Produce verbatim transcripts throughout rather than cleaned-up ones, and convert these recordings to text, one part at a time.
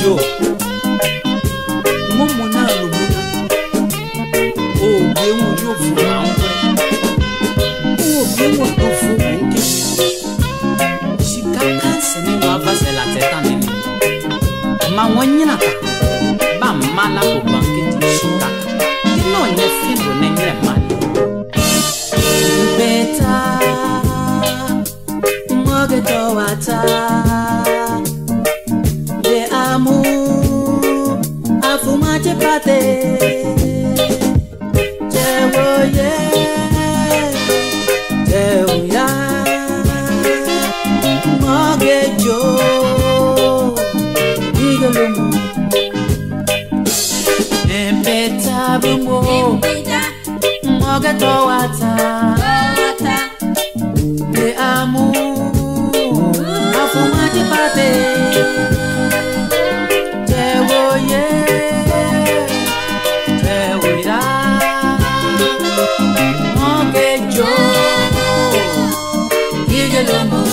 Jo Momo na lumuna Oh bemu yo fuma ngwe Oh bemu yo fuma ngwe Shikaka sene wa vase la teta nini Ma wanyina ta Ba mala ko banketi shikaka Dino nye findo nengre mali Beta Moge to wata De amu Afuma chepate Tewo ye Tewo ya Moge jo Igalomu Empeta bumbo Moge to wata De amu Afuma chepate Tewo ye Tewo ya Moge jo Igalomu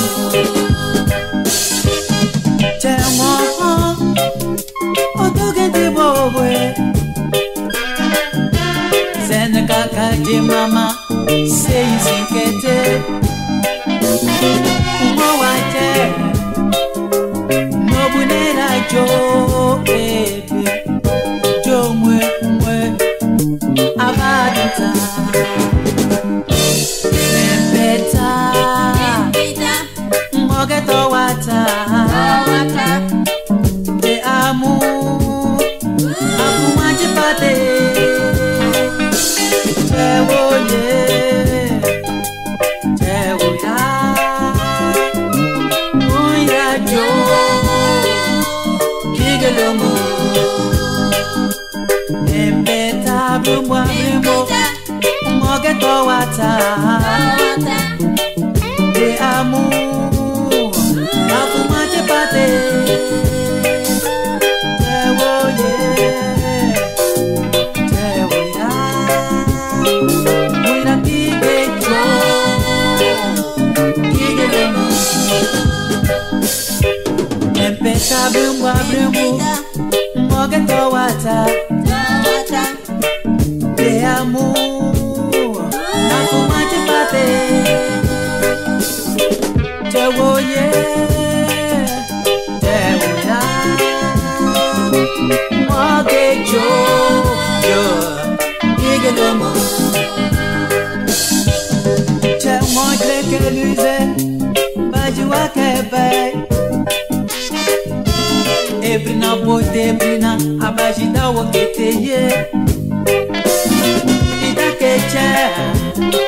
Tewo Otoge de bowe Zene kaka de mama Sei sinkete Umo wache Nobunera jo baby Jo mwe mwe Abadita Empeta Mogeto wata De amu Afuma chepate Tewo ye Tewo ya Moya jo Kigalomo Empeta blumwa blumbo Mogeto wata De amu Afuma chepate Tewo ye Tewo ya Moira kige jo Kigalomo Empeta blumwa blumbo Mogeto wata De amu Afuma chepate Tewo ye Tewo ya Moge jo Jo Igalomo Tewo greke luze Bajiwa kebe Ebrina bote ebrina Abajida wakete ye Ida keche